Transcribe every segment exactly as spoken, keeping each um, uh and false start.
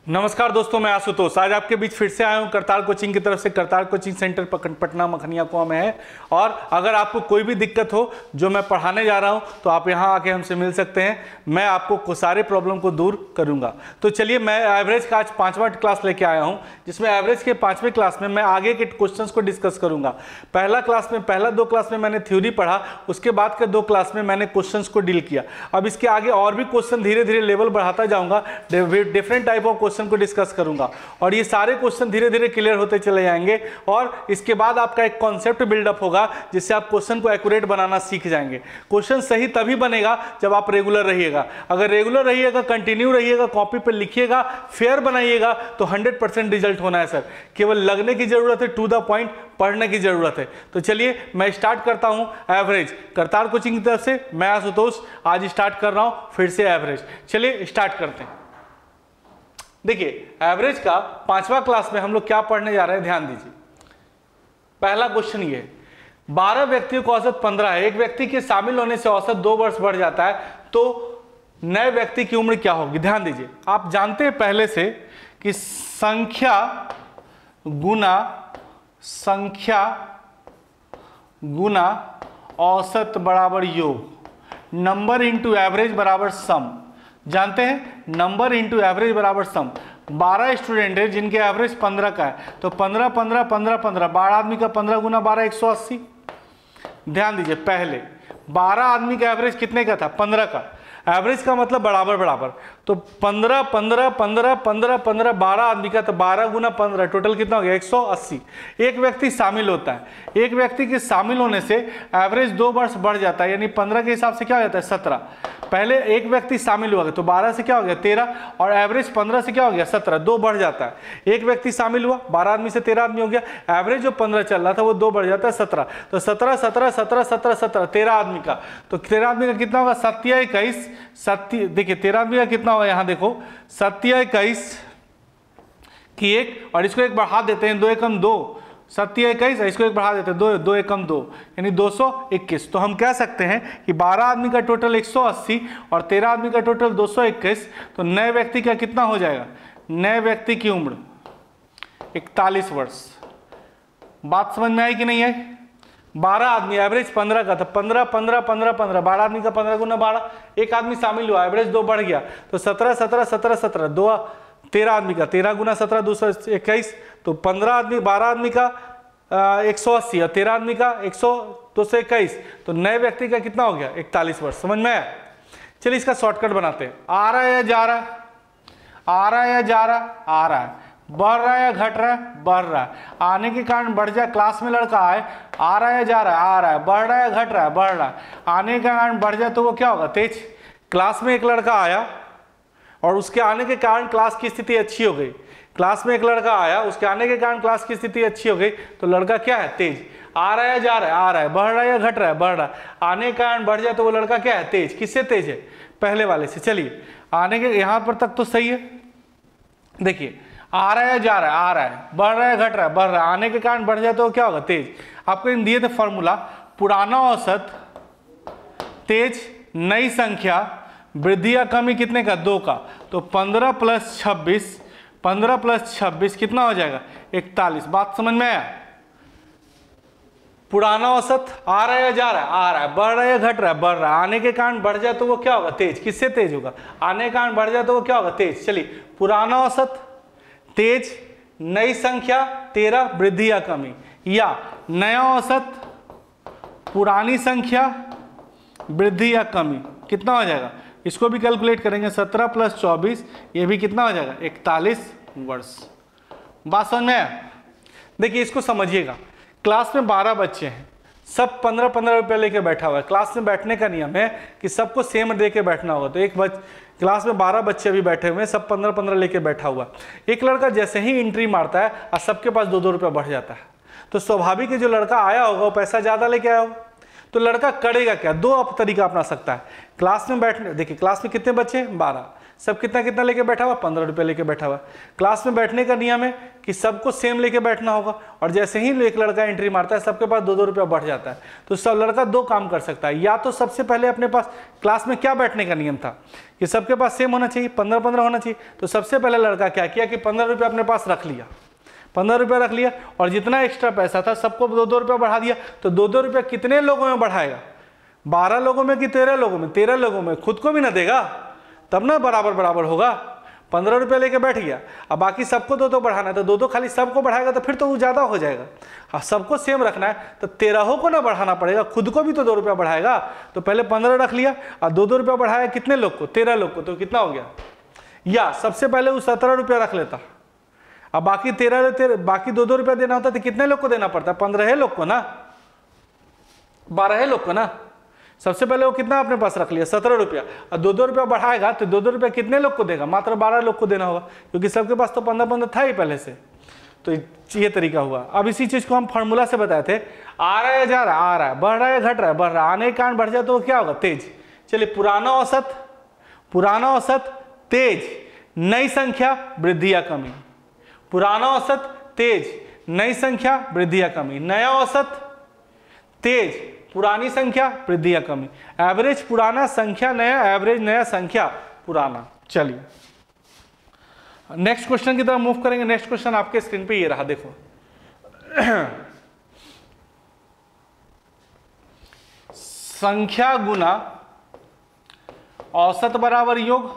नमस्कार दोस्तों, मैं आशुतोष आज आपके बीच फिर से आया हूं करतार कोचिंग की तरफ से। करतार कोचिंग सेंटर पटना मखनिया कुआं में है और अगर आपको कोई भी दिक्कत हो जो मैं पढ़ाने जा रहा हूं तो आप यहां आके हमसे मिल सकते हैं। मैं आपको सारे प्रॉब्लम को दूर करूंगा। तो चलिए, मैं एवरेज का आज पांचवा क्लास लेके आया हूं, जिसमें एवरेज के पांचवें क्लास में मैं आगे के क्वेश्चंस को डिस्कस करूंगा। पहला क्लास में पहला दो क्लास में मैंने थ्योरी पढ़ा, उसके बाद के दो क्लास में मैंने क्वेश्चंस को डील किया। अब इसके आगे और भी क्वेश्चन धीरे धीरे लेवल बढ़ाता जाऊंगा, डिफरेंट टाइप ऑफ क्वेश्चन को डिस्कस करूंगा और ये सारे क्वेश्चन धीरे धीरे क्लियर होते चले जाएंगे और इसके बाद आपका एक कॉन्सेप्ट बिल्डअप होगा जिससे आप क्वेश्चन को एक्यूरेट बनाना सीख जाएंगे। क्वेश्चन सही तभी बनेगा जब आप रेगुलर रहिएगा। अगर रेगुलर रहिएगा, कंटिन्यू रहिएगा, कॉपी पे लिखिएगा, फेयर बनाइएगा तो हंड्रेड परसेंट रिजल्ट होना है सर। केवल लगने की जरूरत है, टू द पॉइंट पढ़ने की जरूरत है। तो चलिए मैं स्टार्ट करता हूं एवरेज। करतार कोचिंग की तरफ से मैं आशुतोष आज स्टार्ट कर रहा हूं फिर से एवरेज। चलिए स्टार्ट करते हैं। देखिए, एवरेज का पांचवा क्लास में हम लोग क्या पढ़ने जा रहे हैं, ध्यान दीजिए। पहला क्वेश्चन ये, बारह व्यक्तियों को औसत पंद्रह है, एक व्यक्ति के शामिल होने से औसत दो वर्ष बढ़ जाता है, तो नए व्यक्ति की उम्र क्या होगी। ध्यान दीजिए, आप जानते हैं पहले से कि संख्या गुना संख्या गुना औसत बराबर योग, नंबर इंटू एवरेज बराबर सम। जानते हैं नंबर इंटू एवरेज बराबर सम। बारह स्टूडेंट है जिनके एवरेज पंद्रह का है, तो पंद्रह पंद्रह पंद्रह पंद्रह बारह आदमी का पंद्रह गुना बारह एक सौ अस्सी। ध्यान दीजिए, पहले बारह आदमी का एवरेज कितने का था, पंद्रह का। एवरेज का मतलब बराबर बराबर, तो पंद्रह पंद्रह पंद्रह पंद्रह पंद्रह बारह आदमी का, तो बारह गुना पंद्रह टोटल कितना हो गया, एक सौ अस्सी। एक व्यक्ति शामिल होता है, एक व्यक्ति के शामिल होने से एवरेज दो वर्ष बढ़ जाता है, यानी पंद्रह के हिसाब से क्या हो जाता है, सत्रह। पहले एक व्यक्ति शामिल हुआ तो बारह से क्या हो गया, तेरह, और एवरेज पंद्रह से क्या हो गया, सत्रह, दो बढ़ जाता है। एक व्यक्ति शामिल हुआ, बारह आदमी से तेरह आदमी हो गया, एवरेज जो पंद्रह चल रहा था वो दो बढ़ जाता है, सत्रह। तो सत्रह सत्रह सत्रह सत्रह सत्रह तेरह आदमी का, तो तेरह आदमी का कितना होगा, सत्या इक्कीस। सत्य देखिए तेरह आदमी का कितना होगा, यहाँ देखो सत्या इक्कीस की एक, और इसको एक बढ़ा देते हैं, दो एकम दो, सत्या इक्कीस, इसको एक बढ़ा देते हैं, दो दो एकम दो, यानी दो सौ इक्कीस। तो हम कह सकते हैं कि बारह आदमी का टोटल एक सौ अस्सी और तेरह आदमी का टोटल दो सौ इक्कीस। तो नए व्यक्ति का कितना हो जाएगा, नए व्यक्ति की उम्र इकतालीस वर्ष। बात समझ में आई कि नहीं है। बारह आदमी, एवरेज पंद्रह का था, पंद्रह पंद्रह पंद्रह पंद्रह बारह आदमी का पंद्रह गुना बारह, एक आदमी शामिल हुआ, एवरेज दो बढ़ गया, तो सत्रह सत्रह सत्रह सत्रह दो, तेरह आदमी का तेरह गुना सत्रह दो सौ इक्कीस, तो पंद्रह आदमी बारह आदमी का एक सौ अस्सी और तेरह आदमी का एक सौ दो सौ इक्कीस, तो नए व्यक्ति का कितना हो गया, इकतालीस वर्ष। समझ में आया। चलिए इसका शॉर्टकट बनाते हैं। आ रहा है या जा रहा है, आ रहा है या जा रहा है, आ रहा है, बढ़ रहा है या घट रहा है, बढ़ रहा है। आने के कारण बढ़ जाए, क्लास में लड़का आए, आ रहा है या जा रहा है, आ रहा है, बढ़ रहा है या घट रहा है, बढ़ रहा है। आने के कारण बढ़ जाए तो वो क्या होगा, तेज। क्लास में एक लड़का आया और उसके आने के कारण क्लास की स्थिति अच्छी हो गई। क्लास में एक लड़का आया, उसके आने के कारण क्लास की स्थिति अच्छी हो गई, तो लड़का क्या है, तेज। आ रहा है या जा रहा है, आ रहा है, बढ़ रहा है या घट रहा है, बढ़ रहा है। आने के कारण बढ़ जाए तो वो लड़का क्या है, तेज। किससे तेज है, पहले वाले से। चलिए आने के यहां पर तक तो सही है। देखिए आ रहा है या जा रहा है, आ रहा है, बढ़ रहा है घट रहा है, बढ़ रहा है। आने के कारण बढ़ जाए तो क्या होगा, तेज। आपको इन दिए थे फॉर्मूला, पुराना औसत, तेज, नई संख्या, वृद्धि या कमी कितने का, दो का। तो पंद्रह प्लस छब्बीस, पंद्रह प्लस छब्बीस कितना हो जाएगा, इकतालीस। बात समझ में आया। पुराना औसत आ रहा है या जा रहा है, आ रहा है, बढ़ रहा है या घट रहा है, बढ़ रहा है। आने के कारण बढ़ जाए तो वो क्या होगा, तेज। किससे तेज होगा, आने के कारण बढ़ जाए तो वो क्या होगा, तेज। चलिए पुराना औसत, तेज, नई संख्या, तेरह, वृद्धि या कमी, या नया औसत, पुरानी संख्या, वृद्धि या कमी, कितना हो जाएगा। इसको भी कैलकुलेट करेंगे, सत्रह प्लस चौबीस, ये भी कितना हो जाएगा, इकतालीस वर्ष। बात समझ में आया। देखिए इसको समझिएगा, क्लास में बारह बच्चे हैं, सब पंद्रह पंद्रह रुपये लेके बैठा हुआ है। क्लास में बैठने का नियम है कि सबको सेम दे के बैठना होगा। तो एक बच क्लास में बारह बच्चे भी बैठे हुए हैं, सब पंद्रह पंद्रह लेके बैठा हुआ। एक लड़का जैसे ही एंट्री मारता है और सबके पास दो दो रुपया बढ़ जाता है, तो स्वाभाविक है जो लड़का आया होगा वो पैसा ज़्यादा लेके आया होगा। तो लड़का करेगा क्या, दो तरीका अपना सकता है। क्लास में बैठने, देखिए क्लास में कितने बच्चे हैं, बारह। सब कितना कितना लेके बैठा हुआ, पंद्रह रुपये लेके बैठा हुआ। क्लास में बैठने का नियम है कि सबको सेम लेके बैठना होगा, और जैसे ही एक लड़का एंट्री मारता है सबके पास दो दो रुपया बढ़ जाता है। तो सब लड़का दो काम कर सकता है, या तो सबसे पहले अपने पास क्लास में क्या बैठने का नियम था कि सबके पास सेम होना चाहिए, पंद्रह पंद्रह होना चाहिए। तो सबसे पहले लड़का क्या किया कि पंद्रह रुपया अपने पास रख लिया, पंद्रह रुपया रख लिया, और जितना एक्स्ट्रा पैसा था सबको दो दो रुपया बढ़ा दिया। तो दो दो रुपया कितने लोगों में बढ़ाएगा, बारह लोगों में कि तेरह लोगों में, तेरह लोगों में, खुद को भी ना देगा तब ना बराबर बराबर होगा। पंद्रह रुपये लेके बैठ गया, अब बाकी सबको दो दो बढ़ाना है, तो दो दो खाली सबको बढ़ाएगा तो फिर तो वो ज़्यादा हो जाएगा। हाँ, सबको सेम रखना है तो तेरहों को ना बढ़ाना पड़ेगा, खुद को भी तो दो रुपया बढ़ाएगा। तो पहले पंद्रह रख लिया और दो दो रुपया बढ़ाया कितने लोग को, तेरह लोग को, तो कितना हो गया। या सबसे पहले वो सत्रह रुपया रख लेता, अब बाकी तेरह तेरह बाकी दो दो रुपया देना होता तो कितने लोग को देना पड़ता, पंद्रह लोग को ना, बारह लोग को ना। सबसे पहले वो कितना अपने पास रख लिया, सत्रह रुपया, और दो दो रुपया बढ़ाएगा तो दो दो रुपया कितने लोग को देगा, मात्र बारह लोग को देना होगा, क्योंकि सबके पास तो पंद्रह पंद्रह था ही पहले से। तो ये तरीका हुआ। अब इसी चीज को हम फॉर्मूला से बताए थे, आ रहा है जा रहा है, आ रहा है, बढ़ रहा है घट रहा है, बढ़ रहा है, आने के कारण बढ़ जाए तो क्या होगा, तेज। चलिए, पुराना औसत, पुराना औसत तेज, नई संख्या वृद्धि या कमी। पुराना औसत तेज, नई संख्या वृद्धि या कमी। नया औसत तेज, पुरानी संख्या वृद्धि या कमी। एवरेज पुराना, संख्या नया, एवरेज नया, संख्या पुराना। चलिए नेक्स्ट क्वेश्चन की तरफ मूव करेंगे। नेक्स्ट क्वेश्चन आपके स्क्रीन पे ये रहा, देखो। संख्या गुना औसत बराबर योग,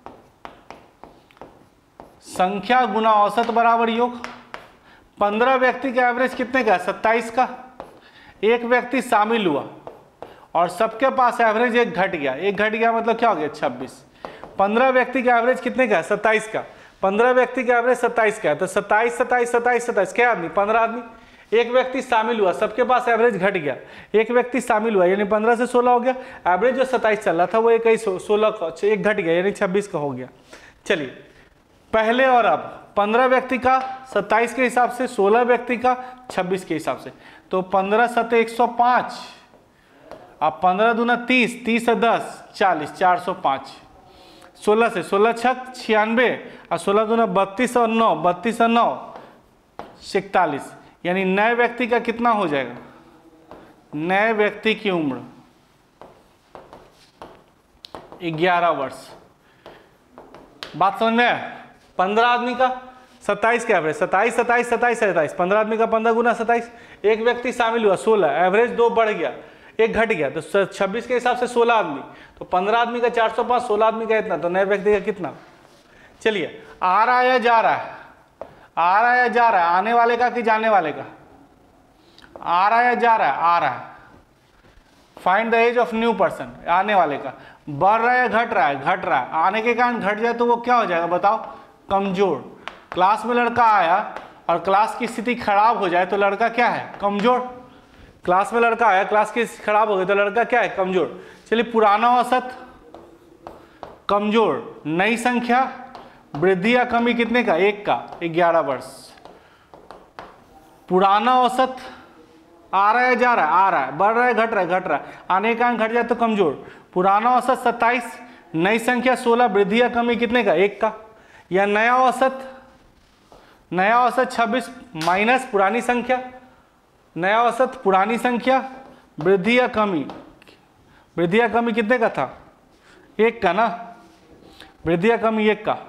संख्या गुना औसत बराबर योग। पंद्रह व्यक्ति का एवरेज कितने का, सत्ताईस का। एक व्यक्ति शामिल हुआ और सबके पास एवरेज एक घट गया, एक घट गया मतलब क्या हो गया, छब्बीस। पंद्रह व्यक्ति का एवरेज कितने का है, सत्ताईस का। पंद्रह व्यक्ति का एवरेज सत्ताईस का है, तो सत्ताईस सत्ताईस सत्ताईस सत्ताईस क्या आदमी, पंद्रह आदमी। एक व्यक्ति शामिल हुआ, सबके पास एवरेज घट गया, एक व्यक्ति शामिल हुआ यानी पंद्रह से सोलह हो गया। एवरेज जो सत्ताईस चल रहा था वो एक सोलह का, एक घट गया यानी छब्बीस का हो गया। चलिए, पहले और अब पंद्रह व्यक्ति का सत्ताईस के हिसाब से, सोलह व्यक्ति का छब्बीस के हिसाब से। तो पंद्रह सत्ते एक सौ पाँच, अब पंद्रह दूना तीस, तीस से दस चालीस, चार सौ पाँच। सोलह से सोलह छक छियानवे, और सोलह दूना बत्तीस और नौ, बत्तीस और नौ इकतालीस, यानी नए व्यक्ति का कितना हो जाएगा, नए व्यक्ति की उम्र ग्यारह वर्ष। बात समझ में? पंद्रह आदमी का सत्ताईस का एवरेज, सत्ताईस सत्ताईस सत्ताईस सत्ताईस, पंद्रह आदमी का पंद्रह गुना सत्ताईस। एक व्यक्ति शामिल हुआ सोलह, एवरेज दो बढ़ गया, एक घट गया, तो छब्बीस के हिसाब से सोलह आदमी। तो पंद्रह आदमी का चार सौ पाँच, सोलह आदमी का इतना, तो नए व्यक्ति का कितना। चलिए, आ रहा है या जा रहा है, आ रहा है या जा रहा है, आने वाले का कि जाने वाले का, आ रहा है या जा रहा है, आ रहा है। Find the age of new person, आने वाले का। बढ़ रहा है घट रहा है, घट रहा है, आने के कारण घट जाए तो वो क्या हो जाएगा बताओ, कमजोर। क्लास में लड़का आया और क्लास की स्थिति खराब हो जाए तो लड़का क्या है, कमजोर। क्लास में लड़का आया, क्लास की स्थिति खराब हो गई तो लड़का क्या है, कमजोर। चलिए, पुराना औसत कमजोर, नई संख्या वृद्धि या कमी कितने का, एक का, ग्यारह वर्ष। पुराना औसत आ रहा है जा रहा है, आ रहा है, बढ़ रहा है घट रहा है, घट रहा है, आने के कारण घट जाए तो कमजोर। पुराना औसत सत्ताईस, नई संख्या सोलह, वृद्धि या कमी कितने का, एक का। या नया औसत, नया औसत छब्बीस माइनस पुरानी संख्या, नया औसत पुरानी संख्या वृद्धि या कमी, वृद्धि या कमी कितने का था, एक का ना, वृद्धि या कमी एक का।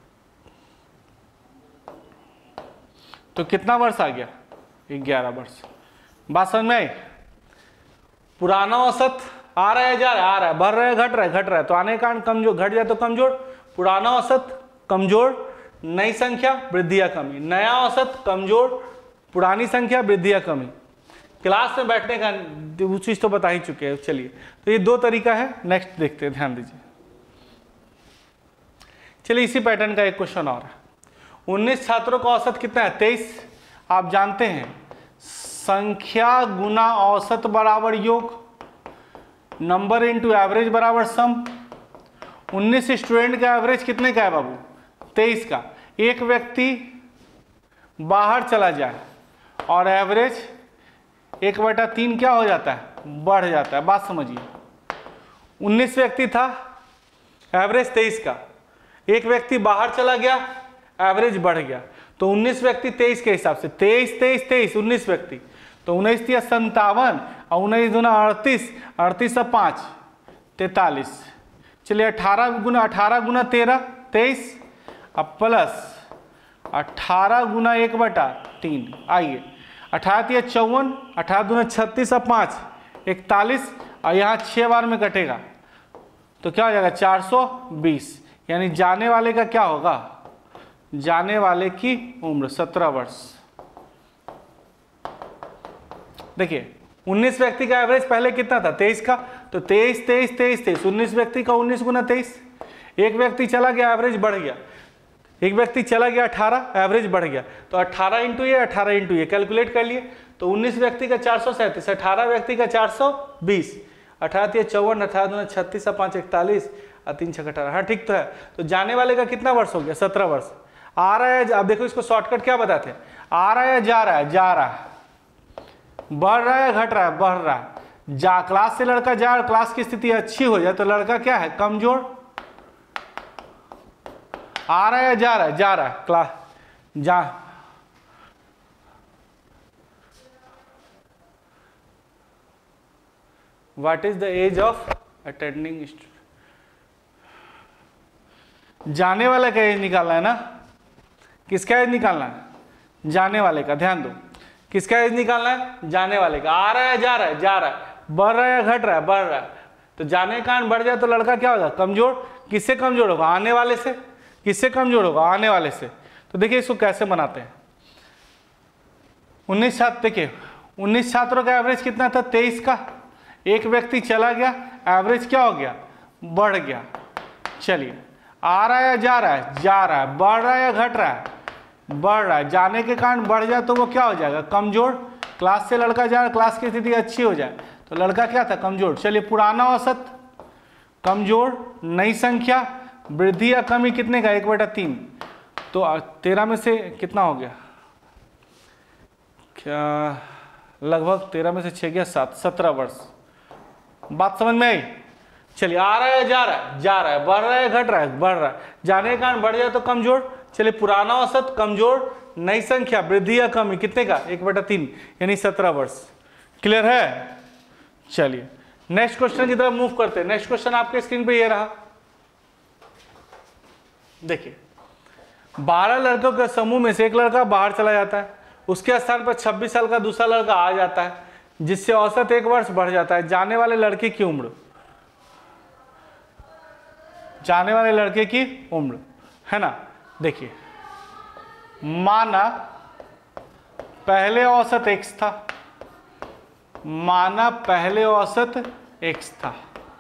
तो कितना वर्ष आ गया, ग्यारह वर्ष। बात समझ में आई? पुराना औसत आ रहा है जा रहा है, आ रहा है, बढ़ रहा है घट रहा है, घट रहा है, तो आने के कारण कमजोर, घट जाए तो कमजोर। पुराना औसत कमजोर, नई संख्या वृद्धि या कमी। नया औसत कमजोर, पुरानी संख्या वृद्धि या कमी। क्लास में बैठने का वो चीज तो बता ही चुके हैं। चलिए, तो ये दो तरीका है। नेक्स्ट देखते हैं, ध्यान दीजिए। चलिए, इसी पैटर्न का एक क्वेश्चन और है। उन्नीस छात्रों का औसत कितना है, तेईस। आप जानते हैं संख्या गुना औसत बराबर योग, नंबर इंटू एवरेज बराबर सम। उन्नीस स्टूडेंट का एवरेज कितने का है बाबू, तेईस का। एक व्यक्ति बाहर चला जाए और एवरेज एक बटा तीन क्या हो जाता है, बढ़ जाता है। बात समझिए, उन्नीस व्यक्ति था, एवरेज तेईस का। एक व्यक्ति बाहर चला गया, एवरेज बढ़ गया, तो उन्नीस व्यक्ति तेईस के हिसाब से, तेईस तेईस तेईस उन्नीस व्यक्ति, तो उन्नीस तिया संतावन और उन्नीस दूना अड़तीस, अड़तीस और पाँच तैतालीस। चलिए अठारह गुना अठारह गुना तेरह तेईस, अब प्लस अठारह गुना एक बटा तीन, आइए अठारह तिया चौवन, अठारह दूना छत्तीस और पाँच इकतालीस, और यहाँ छः बार में कटेगा तो क्या हो जाएगा चार सौ बीस। यानी जाने वाले का क्या होगा, जाने वाले की उम्र सत्रह वर्ष। देखिए उन्नीस व्यक्ति का एवरेज पहले कितना था तेईस का, तो तेईस तेईस तेईस तेईस उन्नीस व्यक्ति का उन्नीस गुना तेईस। एक व्यक्ति चला गया, एवरेज बढ़ गया, एक व्यक्ति चला गया अठारह, एवरेज बढ़ गया, तो अठारह इंटू ये अठारह इंटू ये कैलकुलेट कर लिए, तो उन्नीस व्यक्ति का चार सौ सैंतीस, अठारह व्यक्ति का चार सौ बीस, अठारह तिया चौवन, अठारह दूना छत्तीस और पाँच इकतालीस और तीन छः अठारह। हाँ ठीक तो है। तो जाने वाले का कितना वर्ष हो गया सत्रह वर्ष। आ रहा है, अब देखो इसको शॉर्टकट क्या बताते हैं, आ रहा है जा रहा है, जा रहा है, बढ़ रहा है घट रहा है, बढ़ रहा है। जा क्लास से लड़का जा, क्लास की स्थिति अच्छी हो जाए तो लड़का क्या है कमजोर। आ रहा है जा रहा है, जा रहा है क्लास जा, what is the age of attending student. जाने वाले का एज निकालना है ना, किसका एज निकालना है, जाने वाले का। ध्यान दो, किसका एज निकालना है, जाने वाले का। आ रहा है जा रहा है, जा रहा है, बढ़ रहा है घट रहा है, बढ़ रहा है, तो जाने का बढ़ जाए तो लड़का क्या होगा कमजोर। किससे कमजोर होगा, आने वाले से। किससे कमजोर होगा, आने वाले से। तो देखिए इसको कैसे बनाते हैं। उन्नीस छात्र, देखिए उन्नीस छात्रों का एवरेज कितना था तेईस का, एक व्यक्ति चला गया, एवरेज क्या हो गया बढ़ गया। चलिए आ रहा है जा रहा है, जा रहा है, बढ़ रहा है या घट रहा है, बढ़ रहा है। जाने के कारण बढ़ जाए तो वो क्या हो जाएगा कमजोर। क्लास से लड़का जा रहा है, क्लास की स्थिति अच्छी हो जाए तो लड़का क्या था कमजोर। चलिए पुराना औसत कमजोर, नई संख्या वृद्धि या कमी कितने का एक बटा तीन, तो तेरह में से कितना हो गया, क्या लगभग तेरह में से छः गया सात, सत्रह वर्ष। बात समझ में आई। चलिए आ रहा है जा रहा है, जा रहा है, बढ़ रहा है घट रहा है, बढ़ रहा है। जाने के कारण बढ़ जाए तो कमजोर। चलिए पुराना औसत कमजोर, नई संख्या वृद्धि या कमी कितने का एक बटा तीन, यानी सत्रह वर्ष। क्लियर है। चलिए नेक्स्ट क्वेश्चन की तरफ मूव करते हैं। नेक्स्ट क्वेश्चन आपके स्क्रीन पे ये रहा। देखिए बारह लड़कों के समूह में से एक लड़का बाहर चला जाता है, उसके स्थान पर छब्बीस साल का दूसरा लड़का आ जाता है, जिससे औसत एक वर्ष बढ़ जाता है। जाने वाले लड़के की उम्र, जाने वाले लड़के की उम्र है ना। देखिए माना पहले औसत एक्स था, माना पहले औसत एक्स था,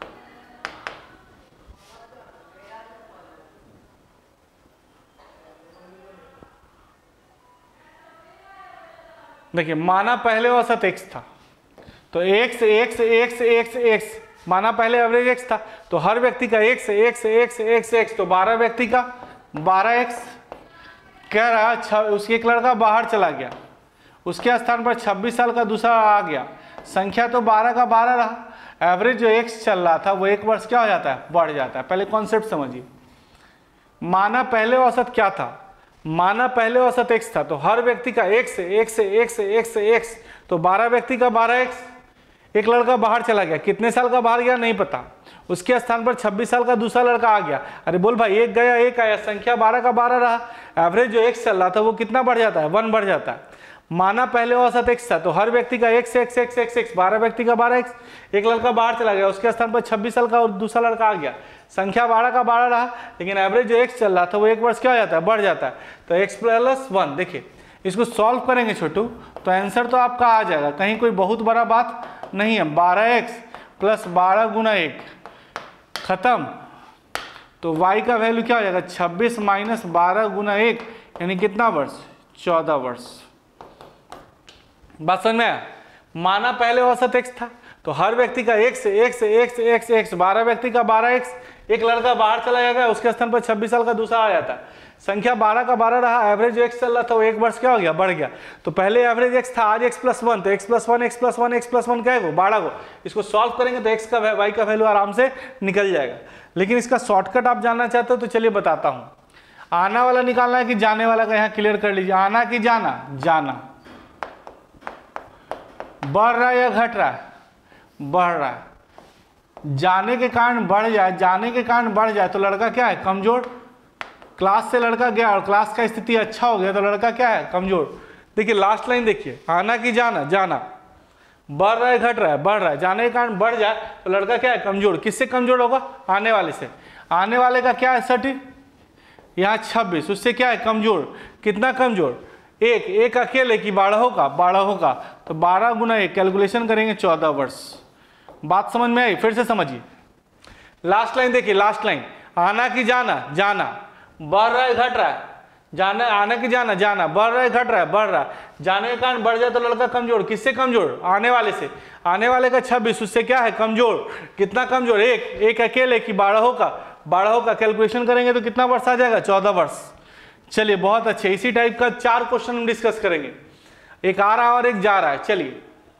देखिए माना पहले औसत एक्स था, तो x x x x x माना पहले एवरेज एक्स था, तो हर व्यक्ति का x x x x x, तो बारह व्यक्ति का बारह एक्स। कह रहा उसके एक लड़का बाहर चला गया, उसके स्थान पर छब्बीस साल का दूसरा आ गया, संख्या तो बारह का बारह रहा, एवरेज जो एक्स चल रहा था वो एक वर्ष क्या हो जाता है बढ़ जाता है। पहले कॉन्सेप्ट समझिए। माना पहले औसत क्या था, माना पहले औसत एक्स था, तो हर व्यक्ति का x x x x x, तो बारह व्यक्ति का बारह एक्स। एक लड़का बाहर चला गया, कितने साल का बाहर गया नहीं पता, उसके स्थान पर छब्बीस साल का दूसरा लड़का आ गया। अरे बोल भाई एक गया एक आया, संख्या बारह का बारह रहा, एवरेज जो एक्स चल रहा था वो कितना बढ़ जाता है वन बढ़ जाता है। माना पहले औसत एक्स था, तो हर व्यक्ति का x x x x x, बारह व्यक्ति का बारह एक्स। एक लड़का बाहर चला गया, उसके स्थान पर छब्बीस साल का और दूसरा लड़का आ गया, संख्या बारह का बारह रहा, लेकिन एवरेज जो एक्स चल रहा था वो एक वर्ष क्या हो जाता है बढ़ जाता है। तो एक्स प्लस वन। देखिए इसको सॉल्व करेंगे छोटू तो आंसर तो आपका आ जाएगा, कहीं कोई बहुत बड़ा बात नहीं है। बारह एक्स प्लस बारह गुना एक खत्म, तो y का वैल्यू क्या हो जाएगा छब्बीस माइनस बारह गुना एक, यानी कितना वर्ष चौदह वर्ष। बात समझ में आया। माना पहले औसत एक्स था, तो हर व्यक्ति का x x x x x, बारह व्यक्ति का बारह एक्स। एक लड़का बाहर चला जाएगा, उसके स्थान पर छब्बीस साल का दूसरा आ जाता है, संख्या बारह का बारह रहा, एवरेज एक्स चल रहा था वो एक वर्ष क्या हो गया बढ़ गया। तो पहले एवरेज एक्स था, आज एक्स प्लस वन, तो x plus one x plus one x plus one क्या है वो बारह को। इसको सॉल्व करेंगे तो एक्स का वाई का वैल्यू आराम से निकल जाएगा। लेकिन इसका शॉर्टकट आप जानना चाहते हो तो चलिए बताता हूँ। आना वाला निकालना है कि जाने वाला का, यहाँ क्लियर कर लीजिए। आना कि जाना? जाना। बढ़ रहा है या घट रहा है? बढ़ रहा है। जाने के कारण बढ़ जाए, जाने के कारण बढ़ जाए तो लड़का क्या है? कमजोर। क्लास से लड़का गया और क्लास का स्थिति अच्छा हो गया तो लड़का क्या है? कमजोर। देखिए लास्ट लाइन देखिए, आना कि जाना? जाना। बढ़ रहा है घट रहा है? बढ़ रहा है। जाने के कारण बढ़ जाए तो लड़का क्या है? कमजोर। किससे कमजोर होगा? आने वाले से। आने वाले का क्या है? सटी, यहाँ छब्बीस, उससे क्या है? कमजोर। कितना कमजोर? एक। एक अकेले की बारह का? बारह का। तो बारह गुना एक, कैलकुलेशन करेंगे चौदह वर्ष। बात समझ में आई? फिर से समझिए। लास्ट लाइन देखिए, लास्ट लाइन, आना कि जाना? जाना। बढ़ रहा है घट रहा है? जाना। आना कि जाना? जाना। बढ़ रहा है घट रहा है? बढ़ रहा है। जाने के कारण बढ़ जाए तो लड़का कमजोर। किससे कमजोर? आने वाले से। आने वाले का छब्बीस, उससे क्या है? कमजोर। कितना कमजोर? एक। एक अकेले की बारह का? बारह का। कैलकुलेशन करेंगे तो कितना वर्ष आ जाएगा? चौदह वर्ष। चलिए बहुत अच्छे। इसी टाइप का चार क्वेश्चन हम डिस्कस करेंगे। एक आ रहा और एक जा रहा है। चलिए,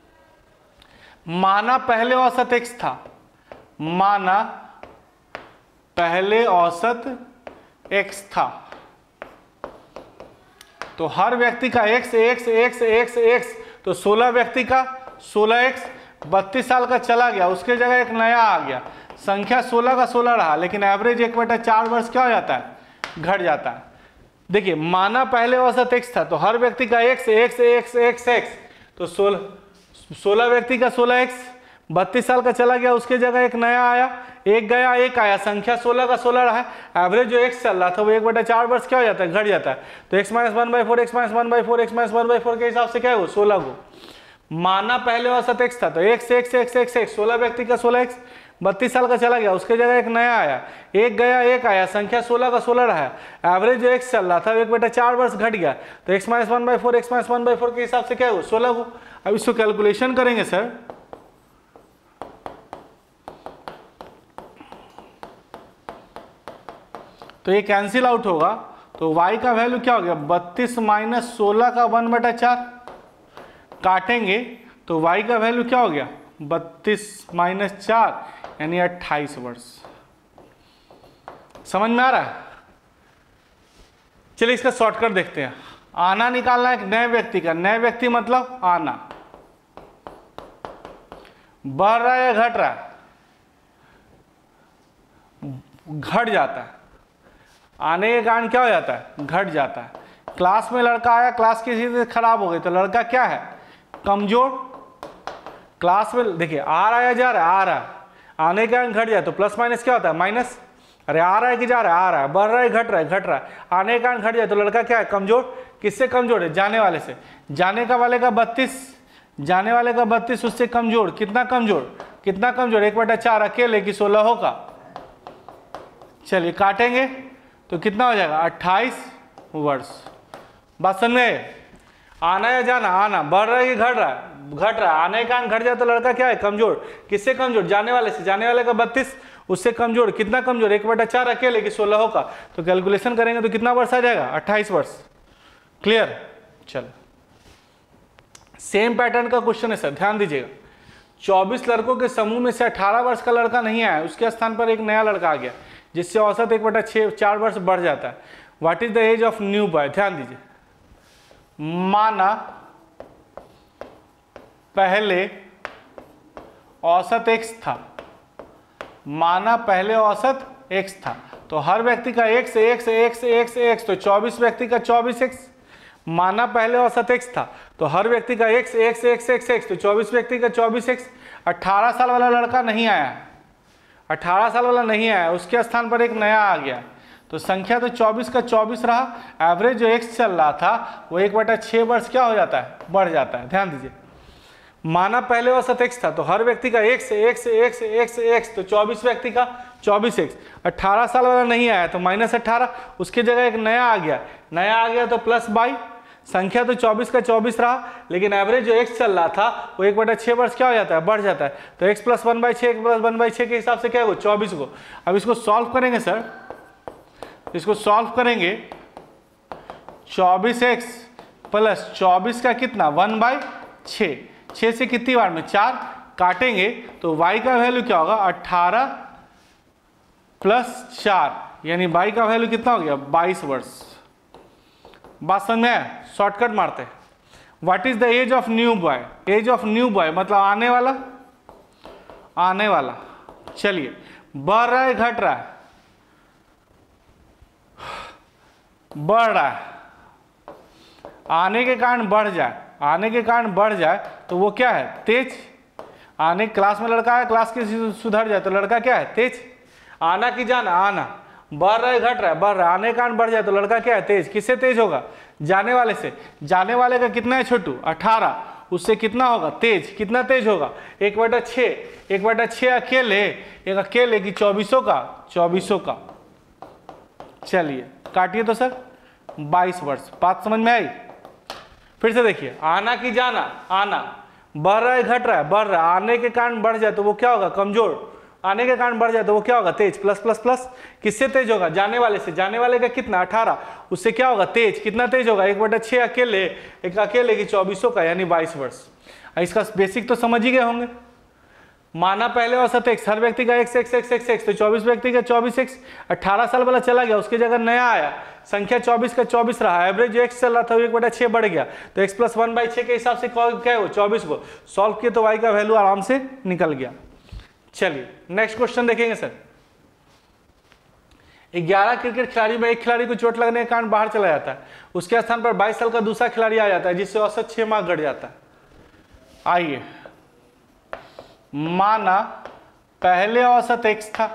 माना पहले औसत एक्स था। माना पहले औसत एक्स था तो हर व्यक्ति का x x x x x, तो सोलह व्यक्ति का सोलह एक्स। बत्तीस साल का चला गया, उसके जगह एक नया आ गया। संख्या सोलह का सोलह रहा, लेकिन एवरेज एक बटा चार वर्ष क्या हो जाता है? घट जाता है। देखिए, माना पहले औसत एक्स था तो हर व्यक्ति का x x x x x, तो सोलह सोलह व्यक्ति का सोलह एक्स। बत्तीस साल का चला गया, उसके जगह एक नया आया। एक गया एक आया, संख्या सोलह का सोलह रहा। एवरेज जो एक्स चल रहा था वो एक बटा चार वर्ष क्या हो जाता है? घट जाता है। तो x minus one by four, x minus one by four, x minus one by four के हिसाब से क्या है वो? सोलह को। माना पहले औसत एक्स था तो x x x x x, सोलह व्यक्ति का सोलह एक्स। बत्तीस साल का चला गया, उसके जगह एक नया आया। एक गया एक आया, संख्या सोलह का सोलह रहा। एवरेज जो एक्स चल रहा था एक बटा चार वर्ष घट गया। तो x minus one by four, x minus one by four के हिसाब से क्या है वो? सोलह को। अब इसको कैलकुलेशन करेंगे सर, तो ये कैंसिल आउट होगा। तो y का वैल्यू क्या हो गया? बत्तीस माइनस सोलह का वन बटा चार। काटेंगे तो y का वैल्यू क्या हो गया? बत्तीस माइनस चार यानी अट्ठाईस वर्ष। समझ में आ रहा है? चलिए इसका शॉर्टकट देखते हैं। आना निकालना है एक नए व्यक्ति का। नए व्यक्ति मतलब आना। बढ़ रहा है या घट रहा है? घट जाता है। आने के कारण क्या हो जाता है? घट जाता है। क्लास में लड़का आया, क्लास की स्थिति खराब हो गई तो लड़का क्या है? कमजोर। क्लास में देखिए आ रहा है या जा रहा है? आ रहा है। आने के कारण घट जाए तो प्लस माइनस क्या होता है? माइनस। अरे आ रहा है कि जा रहा है? आ रहा है। बढ़ रहा है घट रहा है? घट रहा है। आने के कारण घट जाए तो लड़का क्या है? कमजोर। किससे कमजोर है? जाने वाले से। जाने का वाले का बत्तीस, जाने वाले का बत्तीस, उससे कमजोर। कितना कमजोर? कितना कमजोर? एक बटा चार अकेले की सोलह होगा। चलिए काटेंगे तो कितना हो जाएगा? अट्ठाईस वर्ष। बात समझ में? आना या जाना? आना। बढ़ रहा है कि घट रहा है? घट रहा है। आने के कारण घट जाए तो लड़का क्या है? कमजोर। किससे कमजोर? जाने वाले से। जाने वाले का बत्तीस, उससे कमजोर। कितना कमजोर? एक बटा चार अकेले की सोलह होगा। तो कैलकुलेशन करेंगे तो कितना वर्ष आ जाएगा? अट्ठाईस वर्ष। क्लियर? चलो सेम पैटर्न का क्वेश्चन है सर, ध्यान दीजिएगा। चौबीस लड़कों के समूह में से अठारह वर्ष का लड़का नहीं आया, उसके स्थान पर एक नया लड़का आ गया जिससे औसत एक बटा छः चार वर्ष बढ़ जाता है। What is the age of new boy? ध्यान दीजिए। माना पहले औसत एक्स था। माना पहले औसत एक्स था तो हर व्यक्ति का x x x x x, तो चौबीस व्यक्ति का चौबीस एक्स। माना पहले औसत एक्स था तो हर व्यक्ति का x x x x x, तो चौबीस व्यक्ति का चौबीस एक्स। अट्ठारह साल वाला लड़का नहीं आया, अट्ठारह साल वाला नहीं आया, उसके स्थान पर एक नया आ गया। तो संख्या तो चौबीस का चौबीस रहा। एवरेज जो एक्स चल रहा था वो एक बटा छः वर्ष क्या हो जाता है? बढ़ जाता है। ध्यान दीजिए। माना पहले औसत एक्स था तो हर व्यक्ति का x x x x x, तो चौबीस व्यक्ति का चौबीस एक्स। अट्ठारह साल वाला नहीं आया तो माइनस अट्ठारह, उसके जगह एक नया आ गया। नया आ गया तो प्लस बाई। संख्या तो चौबीस का चौबीस रहा, लेकिन एवरेज जो एक्स चल रहा था वो एक बटा छः वर्ष क्या हो जाता है? बढ़ जाता है। तो एक्स प्लस वन बाई छः, एक्स प्लस वन बाई छः के हिसाब से क्या है वो? चौबीस को। अब इसको सॉल्व करेंगे सर, इसको सॉल्व करेंगे। चौबीस एक्स प्लस चौबीस का कितना? वन बाई छः। छः से कितनी बार में? चार। काटेंगे तो y का वैल्यू क्या होगा? अट्ठारह प्लस चार यानी बाई का वैल्यू कितना हो गया बाईस वर्ष। बात समझ में है? शॉर्टकट मारते हैं। What is the age of new boy? Age of new boy मतलब आने वाला, आने वाला। चलिए बढ़ रहा है घट रहा है? बढ़ रहा है। आने के कारण बढ़ जाए, आने के कारण बढ़ जाए तो वो क्या है तेज। आने क्लास में लड़का है, क्लास की सुधर जाए तो लड़का क्या है तेज। आना की जाना, आना बढ़ रहा है घट रहा है, बढ़ रहा है, आने के कारण बढ़ जाए तो लड़का क्या है तेज। किससे तेज होगा? जाने वाले से। जाने वाले का कितना है छोटू? अठारह, उससे कितना होगा तेज। कितना तेज होगा? एक बटा छः, एक बटा छः अकेले, एक अकेले की चौबीसों का, चौबीसों का। चलिए काटिए तो सर, बाईस वर्ष। बात समझ में आई? फिर से देखिए, आना की जाना, आना बढ़ रहा है घट रहा है, बढ़ रहा है, आने के कारण बढ़ जाए तो वो क्या होगा कमजोर, आने के कारण बढ़ जाए तो वो क्या होगा तेज। प्लस प्लस प्लस किससे तेज होगा? जाने वाले से। जाने वाले का कितना? अठारह, उससे क्या होगा तेज। कितना तेज होगा? एक बटा छः अकेले, एक अकेले की चौबीसों का यानी बाईस वर्ष। इसका बेसिक तो समझ ही गए होंगे। माना पहले औसत एक्स, हर व्यक्ति का x x x x x, तो चौबीस व्यक्ति का चौबीस एक्स। अट्ठारह साल वाला चला गया, उसकी जगह नया आया, संख्या चौबीस का चौबीस रहा, एवरेज जो एक्स चल रहा था वो एक बटा छः बढ़ गया, तो एक्स प्लस वन बाई छः के हिसाब से क्या है वो चौबीस को सॉल्व किए तो वाई का वैल्यू आराम से निकल गया। चलिए नेक्स्ट क्वेश्चन देखेंगे सर। ग्यारह क्रिकेट खिलाड़ी में एक खिलाड़ी को चोट लगने के कारण बाहर चला जाता है, उसके स्थान पर बाईस साल का दूसरा खिलाड़ी आ जाता है जिससे औसत छह मार्क घट जाता है। आइए, माना पहले औसत एक्स था,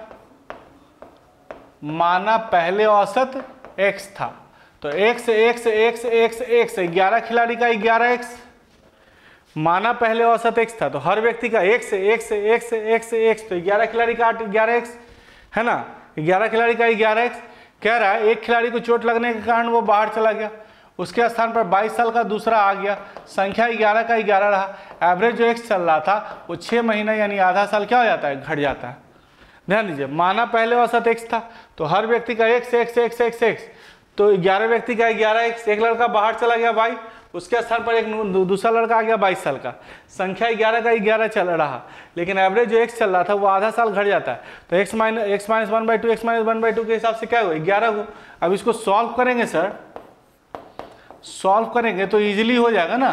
माना पहले औसत एक्स था, तो x x x x x ग्यारह खिलाड़ी का ग्यारह एक्स। माना पहले औसत एक्स था तो हर व्यक्ति का x x x x x, तो ग्यारह खिलाड़ी का ग्यारह एक्स है ना, ग्यारह खिलाड़ी का ग्यारह एक्स। कह रहा है एक खिलाड़ी को चोट लगने के कारण वो बाहर चला गया, उसके स्थान पर बाईस साल का दूसरा आ गया, संख्या ग्यारह का ग्यारह रहा, एवरेज जो एक्स चल रहा था वो छः महीना यानी आधा साल क्या हो जाता है घट जाता है। ध्यान दीजिए, माना पहले औसत एक्स था तो हर व्यक्ति का x x x x x, तो ग्यारह व्यक्ति का ग्यारह एक्स, एक लड़का बाहर चला गया बाई, उसके स्थान पर एक दूसरा लड़का आ गया बाईस साल का, संख्या ग्यारह का ग्यारह चल रहा, लेकिन एवरेज जो एक्स चल रहा था वो आधा साल घट जाता है, तो x minus x minus one by two x minus one by two के हिसाब से क्या हुआ ग्यारह हो। अब इसको सॉल्व करेंगे सर, सॉल्व करेंगे तो इजीली हो जाएगा ना।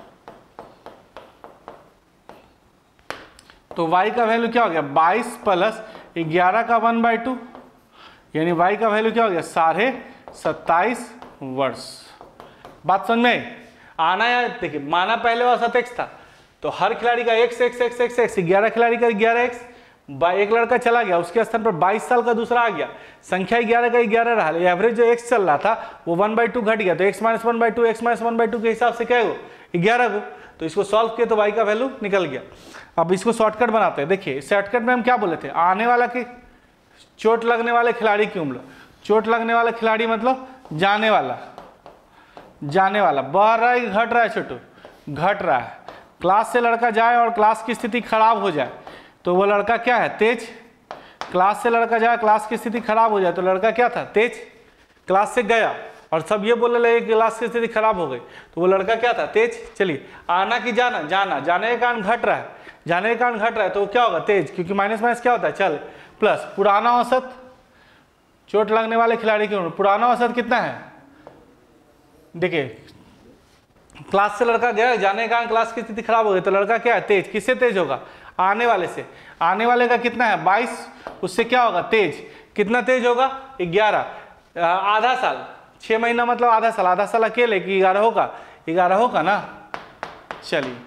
तो y का वैल्यू क्या हो गया बाईस प्लस ग्यारह का वन बाई टू, यानी y का वैल्यू क्या हो गया साढ़े सत्ताईस वर्ष। बात समझ में? आना या देखिए, माना पहले औसत एक्स था तो हर खिलाड़ी का x x x x x, ग्यारह खिलाड़ी का ग्यारह एक्स, एक लड़का चला गया उसके स्थान पर बाईस साल का दूसरा आ गया, संख्या ग्यारह का ग्यारह रहा, एवरेज जो एक्स चल रहा था वो वन बाई टू घट गया, तो x minus one by two x minus one by two के हिसाब से क्या है वो ग्यारह को, तो इसको सॉल्व किया तो वाई का वैल्यू निकल गया। अब इसको शॉर्टकट बनाते हैं। देखिए शॉर्टकट में हम क्या बोले थे, आने वाला की चोट लगने वाले खिलाड़ी की उम्र, चोट लगने वाला खिलाड़ी मतलब जाने वाला, जाने वाला बढ़ रहा है कि घट रहा है छोटू, घट रहा है। क्लास से लड़का जाए और क्लास की स्थिति खराब हो जाए तो वो लड़का क्या है तेज, क्लास से लड़का जाए क्लास की स्थिति खराब हो जाए तो लड़का क्या था तेज, क्लास से गया और सब ये बोलने लगे कि क्लास की स्थिति खराब हो गई तो वो लड़का क्या था तेज। चलिए आना की जाना, जाना जाने के कारण घट रहा है, जाने के कारण घट रहा है तो वो क्या होगा तेज, क्योंकि माइनस माइनस क्या होता है चल, प्लस पुराना औसत चोट लगने वाले खिलाड़ी की उम्र, पुराना औसत कितना है देखिए, क्लास से लड़का गया जाने के कारण क्लास की स्थिति खराब हो गई तो लड़का क्या है तेज, किससे तेज होगा आने वाले से, आने वाले का कितना है बाईस, उससे क्या होगा तेज, कितना तेज होगा ग्यारह, आधा साल, छः महीना मतलब आधा साल, आधा साल अकेले कि ग्यारह होगा, ग्यारह होगा ना। चलिए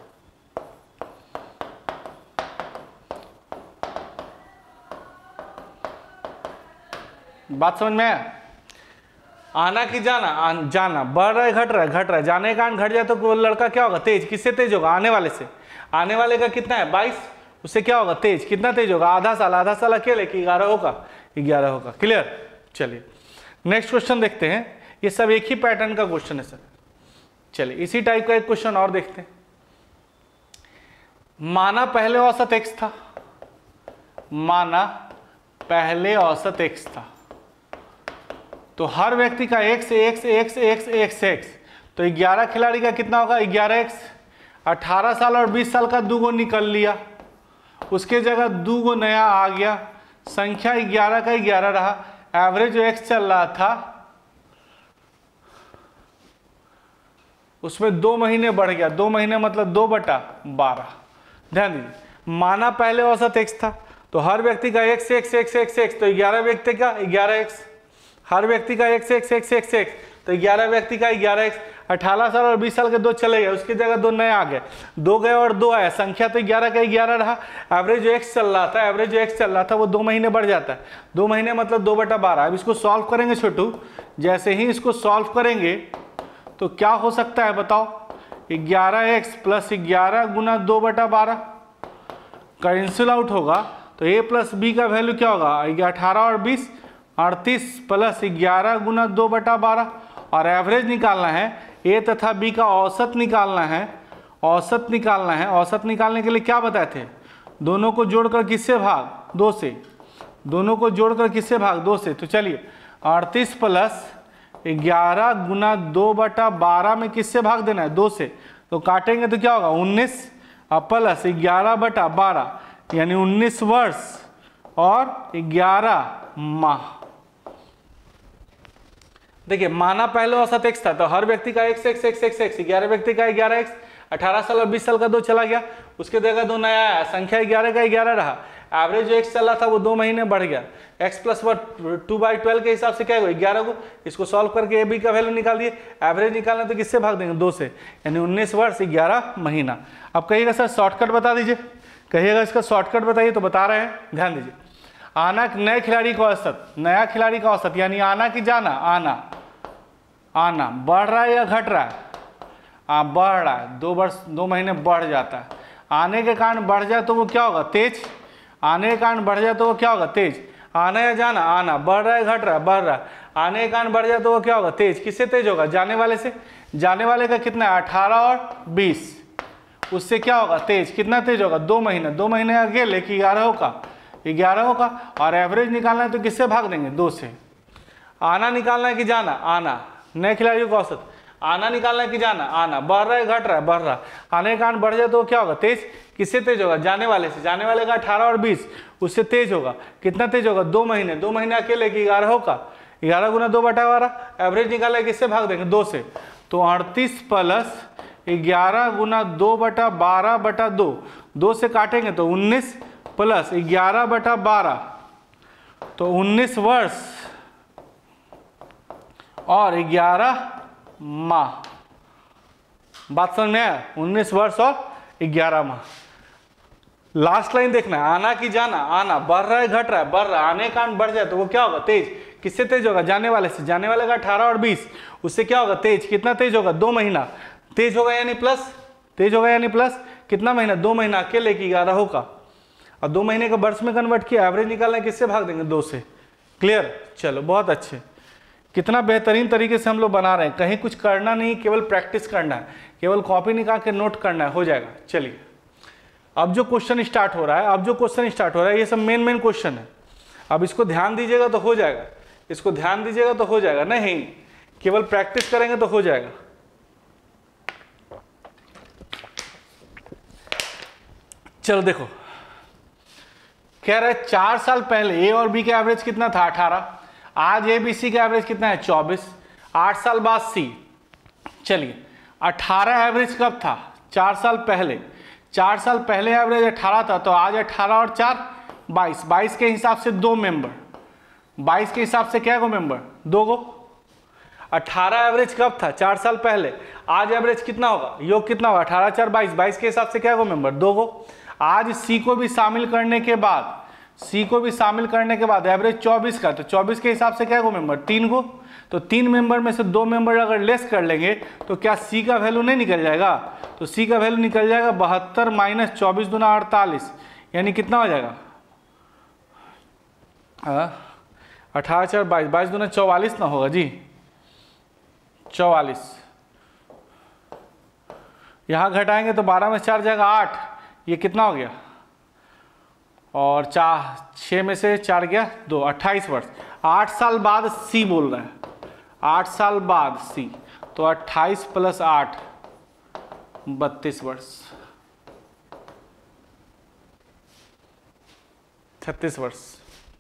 बात समझ में आया? आना कि जाना, आन, जाना बढ़ रहा है घट रहा है, घट रहा है, जाने के कारण घट जाए तो वो लड़का क्या होगा तेज, किससे तेज होगा आने वाले से, आने वाले का कितना है बाईस, उससे क्या होगा तेज, कितना तेज होगा आधा साल, आधा साल अकेले कि ग्यारह होगा, ग्यारह होगा। क्लियर? चलिए नेक्स्ट क्वेश्चन देखते हैं, ये सब एक ही पैटर्न का क्वेश्चन है सर। चलिए इसी टाइप का एक क्वेश्चन और देखते हैं। माना पहले औसत एक्स था, माना पहले औसत एक्स था तो हर व्यक्ति का x x x x x x, तो ग्यारह खिलाड़ी का कितना होगा ग्यारह एक्स, अठारह साल और बीस साल का दो गो निकल लिया, उसके जगह दो गो नया आ गया, संख्या ग्यारह का ग्यारह रहा, एवरेज जो एक्स चल रहा था उसमें दो महीने बढ़ गया, दो महीने मतलब दो बटा बारह। ध्यान दीजिए, माना पहले औसत एक्स था तो हर व्यक्ति का x x x x x, तो ग्यारह व्यक्ति का ग्यारह एक्स, हर व्यक्ति का x x x x x, तो ग्यारह व्यक्ति का ग्यारह एक्स। अठारह साल और बीस साल के दो चले गए, उसकी जगह दो नए आ गए, दो गए और दो आया, संख्या तो ग्यारह का ग्यारह रहा। एवरेज जो एक्स चल रहा था, एवरेज जो एक्स चल रहा था वो दो महीने बढ़ जाता है, दो महीने मतलब दो बटा बारह। अब इसको सॉल्व करेंगे छोटू, जैसे ही इसको सॉल्व करेंगे तो क्या हो सकता है बताओ, ग्यारह एक्स प्लस ग्यारह गुना दो बटा बारह कैंसिल आउट होगा, तो ए प्लस बी का वैल्यू क्या होगा, अठारह और बीस अड़तीस प्लस ग्यारह गुना दो बटा बारह। और एवरेज निकालना है, ए तथा बी का औसत निकालना है, औसत निकालना है। औसत निकालने के लिए क्या बताए थे, दोनों को जोड़कर किससे भाग, दो से, दोनों को जोड़कर किससे भाग, दो से। तो चलिए अड़तीस प्लस ग्यारह गुना दो बटा बारह में किससे भाग देना है, दो से, तो काटेंगे तो क्या होगा उन्नीस प्लस ग्यारह बटा बारह यानी उन्नीस वर्ष और ग्यारह माह। देखिए माना पहले औसत एक्स था तो हर व्यक्ति का x x x x x, ग्यारह व्यक्ति का ग्यारह एक्स, अठारह साल और बीस साल का दो चला गया, उसके जगह दो नया आया, संख्या ग्यारह का ग्यारह रहा। एवरेज जो एक्स चल रहा था वो दो महीने बढ़ गया, x plus one two by twelve के हिसाब से क्या हुआ ग्यारह को, इसको सॉल्व करके ए बी का वैल्यू निकाल दिए। एवरेज निकालना तो किससे भाग देंगे, दो से, यानी उन्नीस वर्ष ग्यारह महीना। अब कहिएगा सर शॉर्टकट बता दीजिए, कहिएगा इसका शॉर्टकट बताइए, तो बता रहे हैं, ध्यान दीजिए। आना नए खिलाड़ी का औसत, नया खिलाड़ी का औसत यानी आना की जाना, आना आना बढ़ रहा है या घट रहा है, आ, बढ़ रहा है, दो वर्ष दो महीने बढ़ जाता है। आने के कारण बढ़ जाए तो वो क्या होगा, तेज, आने के कारण बढ़ जाए तो वो क्या होगा, तेज। आना या जाना, आना बढ़ रहा है घट रहा है, बढ़ रहा है, आने के कारण बढ़ जाए तो वो क्या होगा, तेज। किससे तेज होगा, जाने वाले से, जाने वाले का कितना है अठारह और बीस, उससे क्या होगा तेज, कितना तेज होगा, दो महीने, दो महीने अकेले कि ग्यारह का, ग्यारह का। और एवरेज निकालना है तो किससे भाग देंगे, दो से। आना निकालना है कि जाना, आना, नए खिलाड़ियों का औसत, आना निकालना है कि जाना, आना, बढ़ रहा है घट रहा है, बढ़ रहा, आने के कारण बढ़ जाए तो क्या होगा, तेज। किससे तेज होगा, जाने वाले से, जाने वाले का अठारह और बीस, उससे तेज होगा, कितना तेज होगा, दो महीने, दो महीने अकेले कि ग्यारह का, ग्यारह गुना दो बटा बारह। एवरेज निकालना है किससे भाग देंगे, दो से, तो अड़तीस प्लस ग्यारह गुना दो बटा बारह बटा दो, दो से काटेंगे तो उन्नीस प्लस ग्यारह बटा बारह, तो उन्नीस वर्ष और ग्यारह माह। बात समझ में आया, उन्नीस वर्ष और ग्यारह माह। लास्ट लाइन देखना है, आना की जाना, आना बढ़ रहा है घट रहा है, बढ़ रहा है, आने का बढ़ जाए तो वो क्या होगा, तेज। किससे तेज होगा, जाने वाले से, जाने वाले का अठारह और बीस, उससे क्या होगा, तेज। कितना तेज होगा, दो महीना तेज होगा यानी प्लस, तेज होगा यानी प्लस। कितना महीना, दो महीना अकेले की ग्यारह होगा, और दो महीने का वर्ष में कन्वर्ट किया, एवरेज निकालना है किससे भाग देंगे, दो से। क्लियर, चलो बहुत अच्छे, कितना बेहतरीन तरीके से हम लोग बना रहे हैं, कहीं कुछ करना नहीं, केवल प्रैक्टिस करना है, केवल कॉपी निकाल के नोट करना है, हो जाएगा। चलिए अब जो क्वेश्चन स्टार्ट हो रहा है, अब जो क्वेश्चन स्टार्ट हो रहा है ये सब मेन मेन क्वेश्चन है। अब इसको ध्यान दीजिएगा तो हो जाएगा, इसको ध्यान दीजिएगा तो हो जाएगा, नहीं केवल प्रैक्टिस करेंगे तो हो जाएगा। चलो देखो, कह रहा है चार साल पहले ए और बी का एवरेज कितना था, अठारह, आज ए बी सी का एवरेज कितना है, चौबीस, आठ साल बाद सी। चलिए अठारह एवरेज कब था, चार साल पहले, चार साल पहले एवरेज अठारह था, तो आज अठारह और चार बाईस, बाईस के हिसाब से दो मेंबर, बाईस के हिसाब से क्या गो मेंबर, दो गो। अठारह एवरेज कब था, चार साल पहले, आज एवरेज कितना होगा, योग कितना होगा, अठारह चार बाईस, बाईस के हिसाब से क्या गो मेंबर, दो गो। आज सी को भी शामिल करने के बाद, सी को भी शामिल करने के बाद एवरेज चौबीस का, तो चौबीस के हिसाब से क्या गो मेंबर, तीन गो। तो तीन मेंबर में से दो मेंबर अगर लेस कर लेंगे तो क्या सी का वैल्यू नहीं निकल जाएगा, तो सी का वैल्यू निकल जाएगा बहत्तर माइनस चौबीस दुना अड़तालीस, यानी कितना हो जाएगा, अठारह चार बाईस, बाईस दुना चौवालीस ना होगा जी, चौवालीस। यहाँ घटाएंगे तो बारह में चार जाएगा आठ, ये कितना हो गया, और चार छः में से चार गया दो, अट्ठाईस वर्ष। आठ साल बाद सी बोल रहा है, आठ साल बाद सी, तो अट्ठाईस प्लस आठ बत्तीस वर्ष, छत्तीस वर्ष।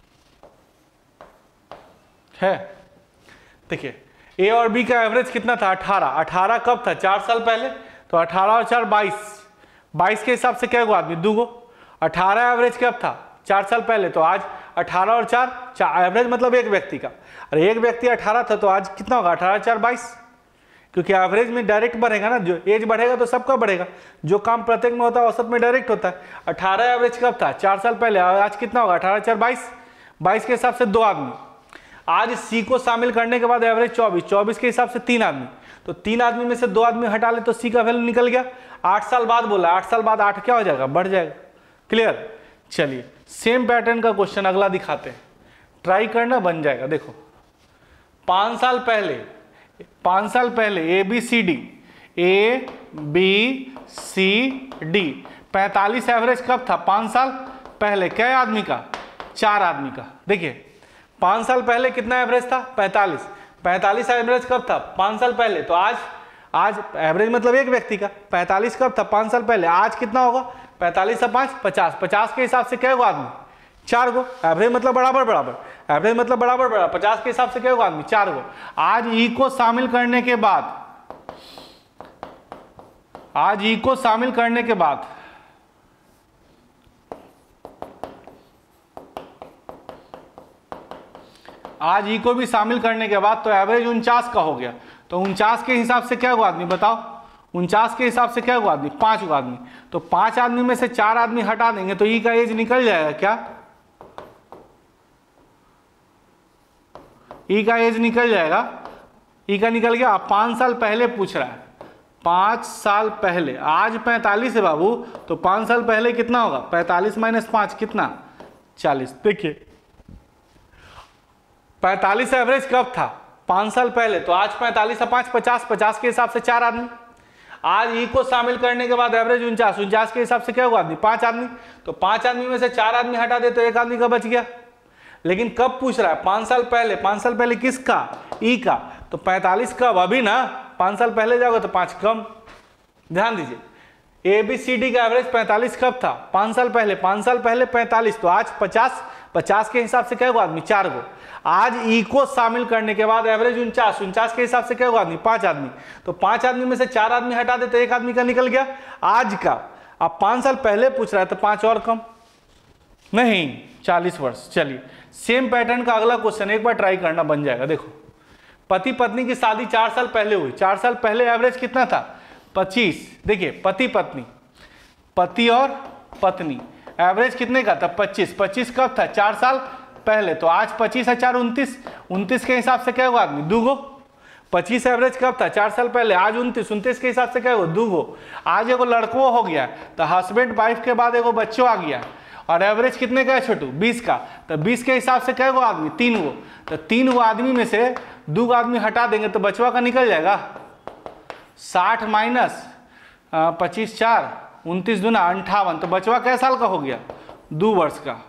है। देखिए ए और बी का एवरेज कितना था, अठारह। अठारह कब था, चार साल पहले। तो अठारह और चार बाईस, बाईस के हिसाब से क्या गो आदमी, दो गो। अठारह एवरेज कब था, चार साल पहले। तो आज अठारह और चार, चार एवरेज मतलब एक व्यक्ति का, और एक व्यक्ति अठारह था तो आज कितना होगा, अठारह चार बाईस। क्योंकि एवरेज में डायरेक्ट बढ़ेगा ना, जो एज बढ़ेगा तो सबका बढ़ेगा, जो काम प्रत्येक में होता है औसत में डायरेक्ट होता है। अठारह एवरेज कब था, चार साल पहले। आज कितना होगा, अठारह चार बाईस, बाईस के हिसाब से दो आदमी। आज सी को शामिल करने के बाद एवरेज चौबीस, चौबीस के हिसाब से तीन आदमी। तो तीन आदमी में से दो आदमी हटा ले तो सी का वैल्यू निकल गया। आठ साल बाद बोला, आठ साल बाद आठ क्या हो जाएगा, बढ़ जाएगा। क्लियर। चलिए सेम पैटर्न का क्वेश्चन अगला दिखाते हैं, ट्राई करना, बन जाएगा। देखो पाँच साल पहले, पाँच साल पहले A B C D, A B C D, पैंतालीस एवरेज कब था, पाँच साल पहले। कै आदमी का, चार आदमी का। देखिए पाँच साल पहले कितना एवरेज था, पैंतालीस। पैंतालीस एवरेज कब था, पाँच साल पहले। तो आज, आज एवरेज मतलब एक व्यक्ति का, पैंतालीस कब था, पाँच साल पहले। आज कितना होगा, पैंतालीस से पाँच, पचास। पचास के हिसाब से क्या होगा आदमी, चार गो। एवरेज मतलब बराबर बराबर, एवरेज मतलब बराबर बराबर, पचास के हिसाब से क्या होगा आदमी, चार गो। आज ई को शामिल करने के बाद, आज ई को शामिल करने के बाद आज ई को भी शामिल करने के बाद तो एवरेज उनचास का हो गया। तो उनचास के हिसाब से क्या हुआ आदमी, बताओ। उनचास के हिसाब से क्या हुआ आदमी, पांच हुआ आदमी। तो पांच आदमी में से चार आदमी हटा देंगे तो ई का एज निकल जाएगा क्या, ई का एज निकल जाएगा। ई का निकल गया। आप पांच साल पहले पूछ रहा है, पांच साल पहले। आज पैंतालीस है बाबू, तो पांच साल पहले कितना होगा, पैंतालीस माइनस पांच कितना, चालीस। देखिए पैंतालीस एवरेज कब था, पाँच साल पहले। तो आज पैंतालीस से पाँच, पचास, पचास के हिसाब से चार आदमी। आज ई को शामिल करने के बाद एवरेज उनचास, उनचास के हिसाब से क्या हुआ आदमी, पांच आदमी। तो पांच आदमी में से चार आदमी हटा दे तो एक आदमी का बच गया। लेकिन कब पूछ रहा है, पाँच साल पहले। पाँच साल पहले किसका, ई का। तो पैंतालीस कब, अभी ना, पाँच साल पहले जाओगे तो पाँच कम। ध्यान दीजिए ए बी सी डी का एवरेज पैंतालीस कब था, पाँच साल पहले। पाँच साल पहले पैंतालीस, तो आज पचास, पचास के हिसाब से क्या हुआ आदमी, चार गो। आज ई को शामिल करने के बाद एवरेज उनचास, उनचास के हिसाब से क्या हुआ आदमी, पांच आदमी। तो पांच आदमी में से चार आदमी हटा दे तो एक आदमी का निकल गया आज का। अब पांच साल पहले पूछ रहा है तो पांच और कम नहीं, चालीस वर्ष। चलिए सेम पैटर्न का अगला क्वेश्चन एक बार ट्राई करना, बन जाएगा। देखो पति पत्नी की शादी चार साल पहले हुई। चार साल पहले एवरेज कितना था, पच्चीस। देखिए पति पत्नी, पति और पत्नी, एवरेज कितने का था, पच्चीस। पच्चीस कब था, चार साल पहले। तो आज पच्चीस है चार, उनतीस। उनतीस के हिसाब से क्या हुआ आदमी, दो गो। पच्चीस एवरेज कब था, चार साल पहले। आज उनतीस, उनतीस के हिसाब से क्या हुआ, दो गो। आज एगो लड़को हो गया, तो हस्बैंड वाइफ के बाद एगो बच्चों आ गया, और एवरेज कितने का है छोटू, बीस का। तो बीस के हिसाब से क्या गो आदमी, तीन गो। तो तीन गो आदमी में से दो गो आदमी हटा देंगे तो बचवा का निकल जाएगा साठ माइनस पच्चीस, चार, उनतीस दूना अंठावन। तो बचवा कै साल का हो गया, दो वर्ष का।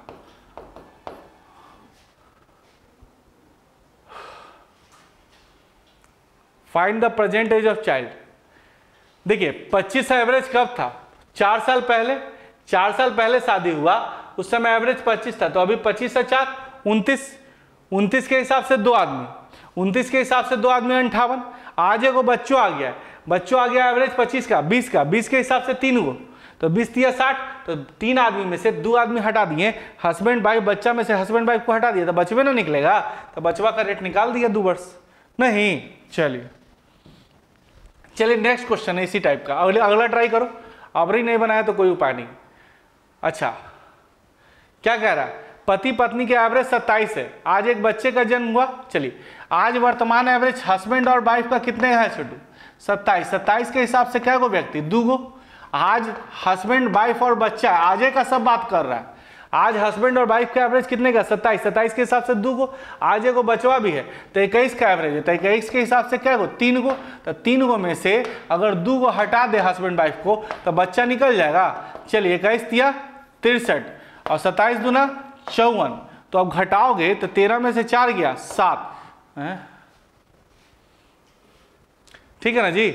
Find the present age of child. देखिए पच्चीस एवरेज कब था, चार साल पहले। चार साल पहले शादी हुआ, उस समय एवरेज पच्चीस था। तो अभी पच्चीस से चार, उनतीस। उनतीस के हिसाब से दो आदमी, उनतीस के हिसाब से दो आदमी अंठावन। आज एगो बच्चों आ गया, बच्चों आ गया एवरेज पच्चीस का, बीस का। बीस के हिसाब से तीन गो, तो बीस दिया साठ। तो तीन आदमी में से दो आदमी हटा दिए, हस्बैंड वाइफ, बच्चा में से हस्बैंड वाइफ को हटा दिया तो बचवे ना निकलेगा। तो बचवा का रेट निकाल दिया, दो वर्ष नहीं। चलिए चलिए नेक्स्ट क्वेश्चन है इसी टाइप का, अगले अगला ट्राई करो। अबरी नहीं बनाया तो कोई उपाय नहीं। अच्छा क्या कह रहा है, पति पत्नी के एवरेज सत्ताईस है। आज एक बच्चे का जन्म हुआ। चलिए आज वर्तमान एवरेज हस्बैंड और वाइफ का कितने है छोटू, सत्ताईस। सत्ताईस के हिसाब से क्या गो व्यक्ति, दो गो। आज हस्बैंड वाइफ और बच्चा, आजे का सब बात कर रहा है। आज हस्बैंड और वाइफ का एवरेज कितने का, सत्ताईस। सत्ताईस के हिसाब से दो गो। आज एगो बचवा भी है तो इक्कीस का एवरेज है। तो इक्कीस के हिसाब से क्या गो, तीन गो। तो तीन गो में से अगर दो गो हटा दे हस्बैंड वाइफ को तो बच्चा निकल जाएगा। चलिए इक्कीस दिया तिरसठ और सत्ताईस दूना चौवन। तो अब घटाओगे तो तेरह में से चार गया सात, ठीक है ना जी।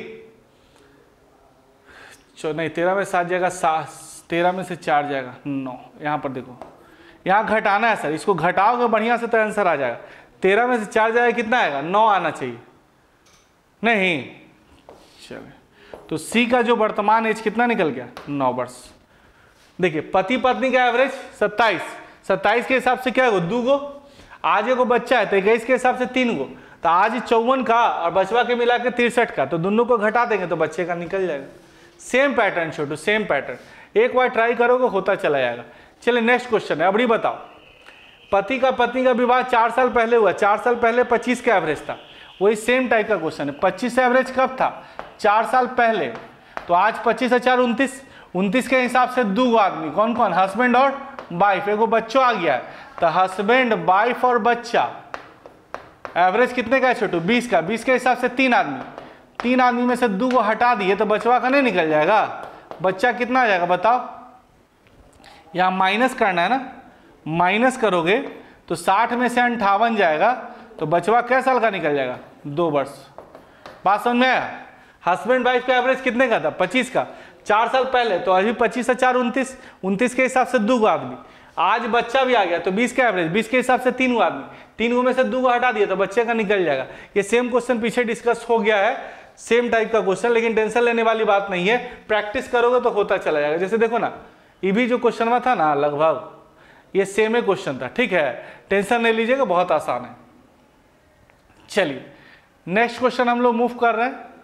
चो नहीं, तेरह में सात जाएगा, सात, तेरह में से चार जाएगा नौ। यहाँ पर देखो, यहाँ घटाना है सर, इसको घटाओगे बढ़िया से तो आंसर आ जाएगा। तेरह में से चार जाएगा कितना आएगा, नौ आना चाहिए नहीं। चलिए तो सी का जो वर्तमान एज कितना निकल गया, नौ वर्ष। देखिए पति पत्नी का एवरेज सत्ताईस, सत्ताईस के हिसाब से क्या होगा, दो गो, आज एगो बच्चा है तो इक्कीस के हिसाब से तीन गो, तो आज चौवन का और बचवा के मिला के तिरसठ का, तो दोनों को घटा देंगे तो बच्चे का निकल जाएगा। Same pattern Chhotu, same pattern, एक बार ट्राई करोगे होता चला जाएगा। चलिए नेक्स्ट क्वेश्चन है, अभी बताओ पति का पत्नी का विवाह चार साल पहले हुआ, चार साल पहले पच्चीस का एवरेज था, वही सेम टाइप का क्वेश्चन है। पच्चीस एवरेज कब था, चार साल पहले, तो आज पच्चीस हजार उनतीस, उनतीस के हिसाब से दो आदमी, कौन कौन, हस्बैंड और वाइफ, एगो बच्चों आ गया है, तो हस्बैंड वाइफ और बच्चा, एवरेज कितने का है छोटू, बीस का, बीस के हिसाब से तीन आदमी, तीन आदमी में से दो को हटा दिए तो बचवा का नहीं निकल जाएगा, बच्चा कितना आ जाएगा बताओ, यहाँ माइनस करना है ना, माइनस करोगे तो साठ में से अंठावन जाएगा, तो बचवा कै साल का निकल जाएगा, दो वर्ष। बात समझ में आया। हस्बैंड वाइफ का एवरेज कितने का था, पच्चीस का, चार साल पहले, तो अभी पच्चीस से चार उनतीस, उनतीस के हिसाब से दो आदमी, आज बच्चा भी आ गया तो बीस का एवरेज, बीस के हिसाब से तीन आदमी, तीन गो में से दो हटा दिए तो बच्चे का निकल जाएगा। ये सेम क्वेश्चन पीछे डिस्कस हो गया है, सेम टाइप का क्वेश्चन, लेकिन टेंशन लेने वाली बात नहीं है, प्रैक्टिस करोगे तो होता चला जाएगा। जैसे देखो ना, ये भी जो क्वेश्चन था ना लगभग ये सेम ही क्वेश्चन था, ठीक है, टेंशन नहीं लीजिएगा, बहुत आसान है। चलिए नेक्स्ट क्वेश्चन हम लोग मूव कर रहे हैं।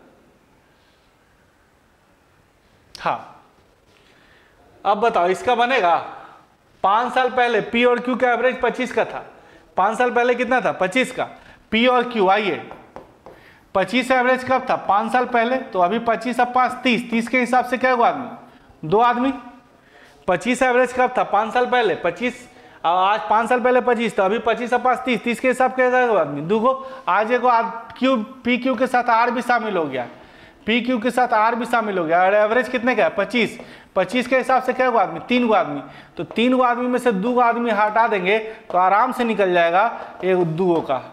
हाँ अब बताओ इसका बनेगा, पांच साल पहले पी और क्यू का एवरेज पच्चीस का था, पांच साल पहले कितना था, पच्चीस का, पी और क्यू, आइए पच्चीस एवरेज कब था, पांच साल पहले, तो अभी पच्चीस अब पांच तीस, तीस के हिसाब से क्या हुआ आदमी, दो आदमी। पच्चीस एवरेज कब था, पांच साल पहले, पच्चीस, आज पांच साल पहले पच्चीस, तो अभी पच्चीस अब पांच तीस, तीस के हिसाब क्या आदमी, दो गो, आज एगो क्यू पी क्यू के साथ आर भी शामिल हो गया, पी क्यू के साथ आर भी शामिल हो गया, और एवरेज कितने का है, पच्चीस, पच्चीस के हिसाब से क्या हुआ आदमी, तीन गो आदमी, तो तीन गो आदमी में से दो आदमी हटा देंगे तो आराम से निकल जाएगा एक दो का,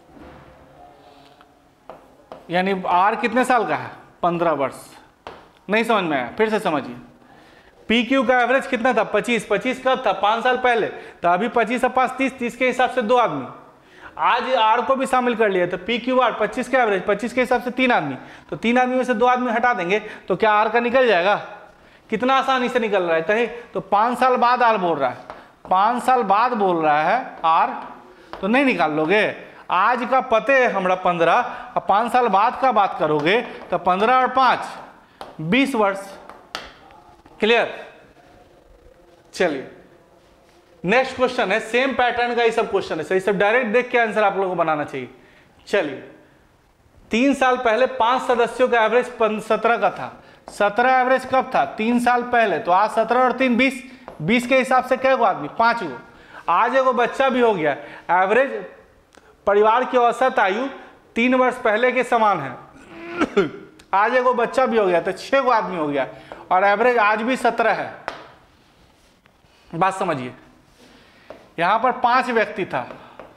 यानी आर कितने साल का है, पंद्रह वर्ष। नहीं समझ में आया, फिर से समझिए। पी क्यू का एवरेज कितना था, पच्चीस, पच्चीस कब था, पाँच साल पहले, तो अभी पच्चीस और पाँच तीस, तीस के हिसाब से दो आदमी, आज आर को भी शामिल कर लिया, तो पी क्यू आर पच्चीस का एवरेज, पच्चीस के हिसाब से तीन आदमी, तो तीन आदमी में से दो आदमी हटा देंगे तो क्या आर का निकल जाएगा, कितना आसानी से निकल रहा है कहीं, तो पाँच साल बाद आर बोल रहा है, पाँच साल बाद बोल रहा है आर, तो नहीं निकाल लोगे, आज का पते है हमारा पंद्रह, और पाँच साल बाद का बात करोगे तो पंद्रह और पाँच बीस वर्ष। क्लियर। चलिए नेक्स्ट क्वेश्चन है, सेम पैटर्न का ये सब क्वेश्चन है, सही सब डायरेक्ट देख के आंसर आप लोगों को बनाना चाहिए। चलिए तीन साल पहले पांच सदस्यों का एवरेज सत्रह का था, सत्रह एवरेज कब था, तीन साल पहले, तो आज सत्रह और तीन बीस, बीस के हिसाब से क्या गो आदमी, पांच गो, आज एगो बच्चा भी हो गया, एवरेज परिवार की औसत आयु तीन वर्ष पहले के समान है, आज एगो बच्चा भी हो गया तो छह गो आदमी हो गया, और एवरेज आज भी सत्रह है। बात समझिए, यहां पर पांच व्यक्ति था,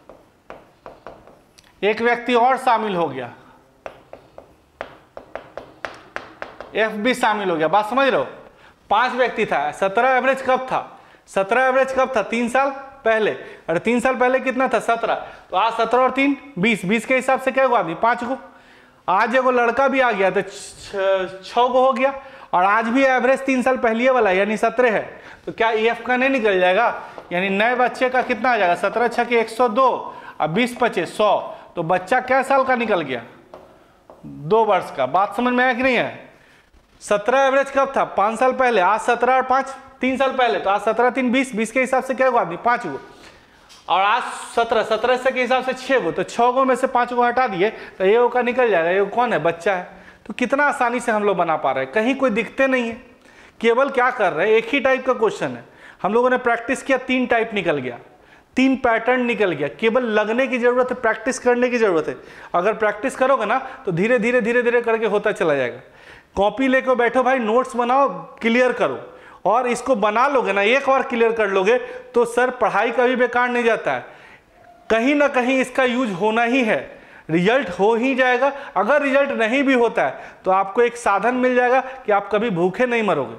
एक व्यक्ति और शामिल हो गया, एफ भी शामिल हो गया, बात समझ रहे हो, पांच व्यक्ति था, सत्रह एवरेज कब था, सत्रह एवरेज कब था, तीन साल पहले, और तीन साल पहले कितना था, सत्रह, तो आज सत्रह और तीन बीस, बीस के हिसाब से क्या हुआ आदमी, पांच गो, आज एगो लड़का भी आ गया तो छह गो हो गया, और आज भी एवरेज तीन साल पहले वाला यानी सत्रह है, तो क्या ई एफ का नहीं निकल जाएगा, यानी नए बच्चे का कितना आ जाएगा, सत्रह छः के एक सौ दो और बीस पच्चीस सौ, तो बच्चा क्या साल का निकल गया, दो वर्ष का। बात समझ में आया कि नहीं है। सत्रह एवरेज कब था, पाँच साल पहले, आज सत्रह और पाँच तीन साल पहले, तो आज सत्रह तीन बीस, बीस के हिसाब से क्या हुआ आदमी, पाँच गो, और आज सत्रह, सत्रह से के हिसाब से छः गो, तो छः गो में से पाँच गो हटा दिए तो ये का निकल जाएगा, ये कौन है, बच्चा है। तो कितना आसानी से हम लोग बना पा रहे हैं, कहीं कोई दिखते नहीं है, केवल क्या कर रहे हैं, एक ही टाइप का क्वेश्चन है, हम लोगों ने प्रैक्टिस किया, तीन टाइप निकल गया, तीन पैटर्न निकल गया, केवल लगने की जरूरत है, प्रैक्टिस करने की जरूरत है। अगर प्रैक्टिस करोगे ना तो धीरे धीरे धीरे धीरे करके होता चला जाएगा। कॉपी लेकर बैठो भाई, नोट्स बनाओ, क्लियर करो, और इसको बना लोगे ना, एक बार क्लियर कर लोगे तो सर पढ़ाई कभी बेकार नहीं जाता है, कहीं ना कहीं इसका यूज होना ही है, रिजल्ट हो ही जाएगा। अगर रिजल्ट नहीं भी होता है तो आपको एक साधन मिल जाएगा कि आप कभी भूखे नहीं मरोगे।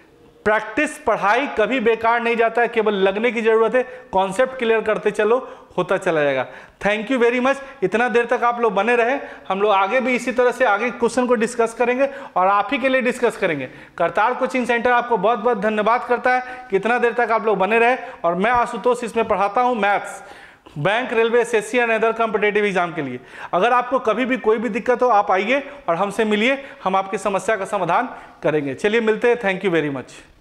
प्रैक्टिस, पढ़ाई कभी बेकार नहीं जाता है, केवल लगने की जरूरत है, कॉन्सेप्ट क्लियर करते चलो, होता चला जाएगा। थैंक यू वेरी मच, इतना देर तक आप लोग बने रहे। हम लोग आगे भी इसी तरह से आगे क्वेश्चन को डिस्कस करेंगे और आप ही के लिए डिस्कस करेंगे। करतार कोचिंग सेंटर आपको बहुत बहुत धन्यवाद करता है कि इतना देर तक आप लोग बने रहे। और मैं आशुतोष इसमें पढ़ाता हूँ maths, bank, railway, SSC and other competitive exam के लिए। अगर आपको कभी भी कोई भी दिक्कत हो आप आइए और हमसे मिलिए, हम आपकी समस्या का समाधान करेंगे। चलिए मिलते हैं, थैंक यू वेरी मच।